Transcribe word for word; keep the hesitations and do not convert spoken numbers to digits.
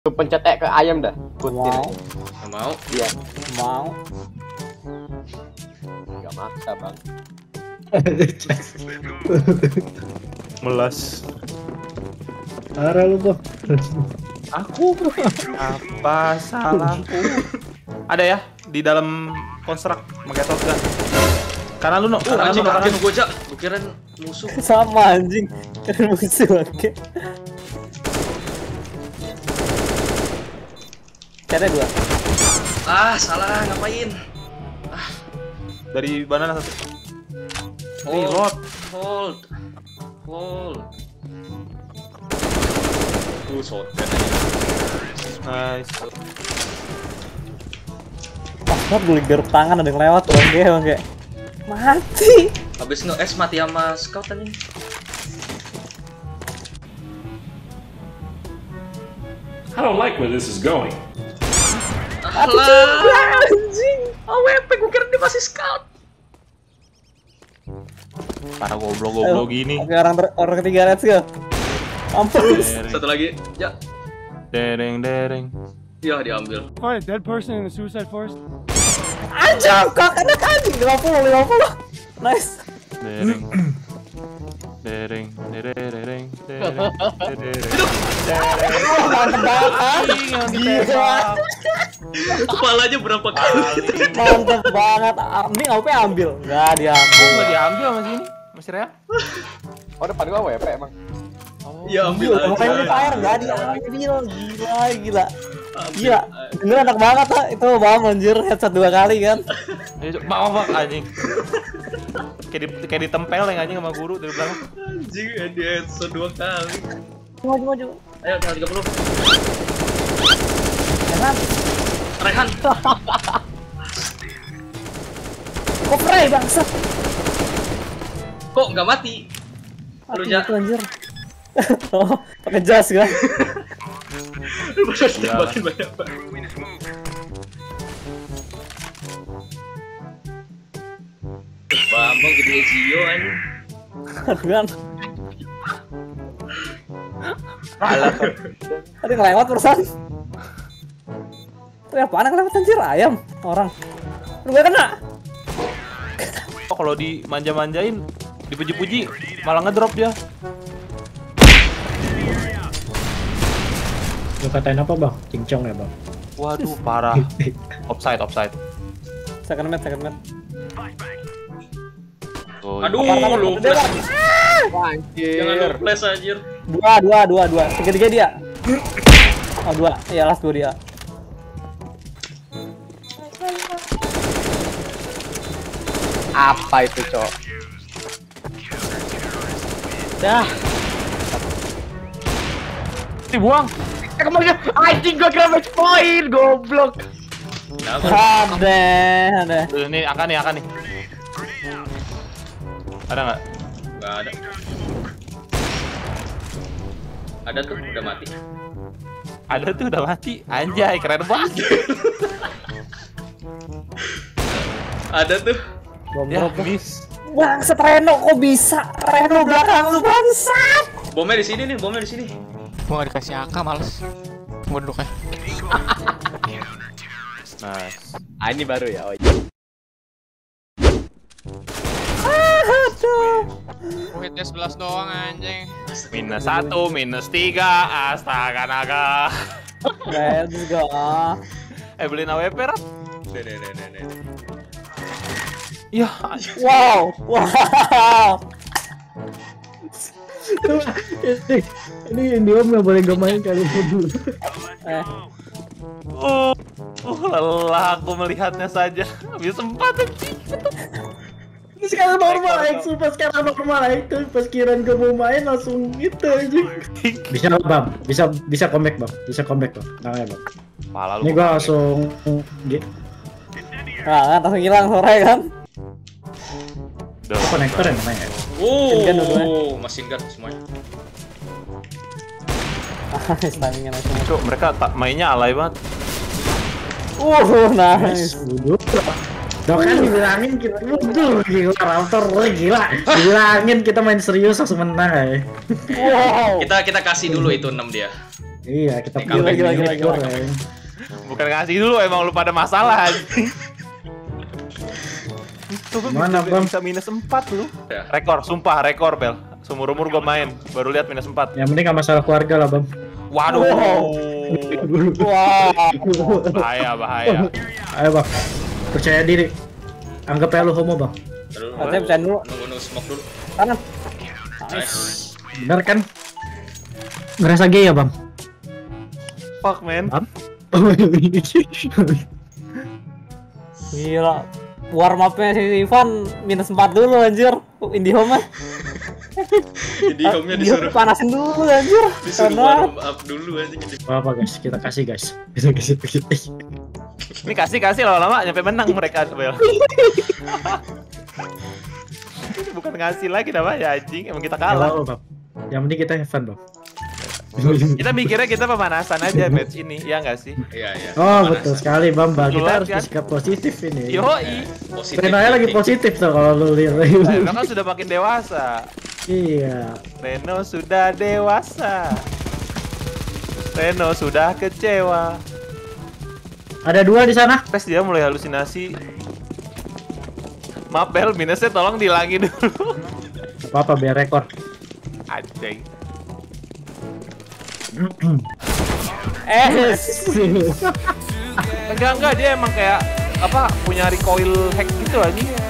Pencet E ke ayam dah. Mau. Nggak mau. Iya. Mau. Enggak maksa, Bang. Melas. Parah lu kok. Aku apa salahku? Ada ya di dalam konstruk pakai shotgun. Karena lu no, Oh, karena lu anjing no, kaget gua, Jak. Gua kirain musuh. Sama anjing. Keren musuh oke. Cara dua. Ah, salah ngapain? dari banana satu. Hold, Reload. hold, hold. Tuh shotgun. Nice. Pas gue garuk tangan ada yang lewat tuh oke oke. Mati. Habis nge-S mati sama scout anjing. I don't like where this is going. Alah, anjing. A W P gua kira dia masih scout. Para goblok-goblok gini. Oke orang ter- orang ketiga let's go. Mampus. Satu lagi. Ya. Dereng dereng. Ya diambil. Find a dead person in the suicide forest. Anjing kok kena anjing lima puluh lima puluh. Nice. Dereng. Dereng dereng dereng dereng. Mantep banget. Gila. Kepalanya berapa kali? Mantep banget. Ah, Ini A W P ambil. Enggak diambil. Enggak diambil sama sini. Masih real? Oh, depan gua A W P emang. Ya ambil A W P aja. fire enggak diambil. Gila gila. Gila. Bener enak banget ah. Itu bam anjir headshot dua kali kan. Maaf, maaf anjing. Kayak di, kayak ditempel yang anjing sama guru dari belakang. Anjing dia headshot dua kali. Maju maju. Ayo tinggal tiga puluh. Jangan. Rehan. Kok spray bangsat. Kok nggak mati? Lu Mati Jak. gitu anjir. Oh, pakai jas kan. Bener tembakin banyak banget. Bambang gede Ezio anjing. Kan. Alah. Tadi ngelewat perusahaan. Tadi apaan yang ngelewat anjir? Ayam orang. Lu gak kena. Oh, kalau dimanja-manjain, dipuji-puji, malah ngedrop dia. Lu katain apa bang? Cincong ya bang? Waduh, parah. Offside, offside. Second match, second match. Oh, Aduh, Apaan, lu apaan? flash. Anjir. Jangan lu flash anjir. Dua, dua, dua, dua. Tiga-tiga dia. Oh dua, iya last dua dia. Apa itu, Cok? Dah. dibuang. Eh, kemarin anjing gua kira match point, goblok. Ada, ada. Tuh, ini akan nih, akan nih. Ada nggak? Nggak ada. Ada tuh, udah mati. Ada tuh udah mati. Anjay, keren banget. Ada tuh. Bom Ya, drop. miss. Bangsat Reno kok bisa? Reno belakang lu bangsat. Bomnya di sini nih, bomnya di sini. Gua gak dikasih A K males. Gua duduk ya. Nice. Ah, ini baru ya. Oh, Aduh. Gua hitnya sebelas doang anjing. Minus satu, minus tiga. Astaga naga. Let's go. Eh, beliin A W P, Rat. Nih, nih, nih, nih, nih. Ya, Wow, wow. ini ini Indiom nggak boleh gue main kali dulu. Eh, uh, uh, lelah aku melihatnya saja. Habis sempat anjing. Ini sekarang normal, sumpah sekarang normal itu pas kirain gue mau main langsung gitu aja. Bisa bang, bisa bisa comeback bang, bisa comeback bang, namanya bang. Pala lu. Ini gue langsung di- nah, kan langsung hilang sore kan? Udah. konektor yang namanya. Gun dua-duanya. Oh, mesin gun semuanya. Ah, timingnya langsung. Cuk, mereka tak mainnya alay banget. Uh, nice. Duduk. Tuh kan dibilangin kita duduk gila Raptor gila. Dibilangin kita main serius langsung menang ya. Wow. Kita kita kasih dulu itu enam dia. Iya, kita Ini Gila, gila, gila, gila. goreng. Bukan ngasih dulu, emang lu pada masalah anjing. Tuh gua Mana, bisa, Bang? bisa minus empat lu. Ya. Rekor, sumpah rekor Bel. Seumur umur gua main, baru lihat minus empat. Yang penting gak masalah keluarga lah, Bang. Waduh. Wah. Bahaya, bahaya. Ayo, Bang. Percaya diri. Anggap aja lu homo, Bang. Aduh, Katanya bisa dulu. nunggu nunggu smoke dulu. Kanan. Nice. Bener kan? Ngerasa gay ya, Bang? Fuck man. Gila. Warm up-nya si Ivan minus empat dulu anjir. Indihome mah. Jadi home-nya disuruh panasin dulu anjir. disuruh Karena warm up dulu anjing. Apa guys? Kita kasih guys. Kita kasih kasih. Ini kasih-kasih lama-lama nyampe menang mereka Bel. Ini bukan ngasih lagi namanya anjing, emang kita kalah. Kalau, Bang. Yang penting kita have fun, Bang. Kita mikirnya kita pemanasan aja match ini, ya nggak sih? Iya, iya. Oh, Pemanasan. betul sekali, Bang. Bang, kita Betul harus kan? bersikap positif ini. Yoi. Positif. Renanya lagi thinking. positif tuh kalau lu lihat. Reno kan sudah makin dewasa. Iya. Reno sudah dewasa. Reno sudah kecewa. Ada dua di sana. Pes dia mulai halusinasi. Maaf Bel, minusnya tolong dihilangin dulu. Apa-apa biar rekor. Anjing. eh Enggak enggak dia emang kayak apa punya recoil hack gitu anjing.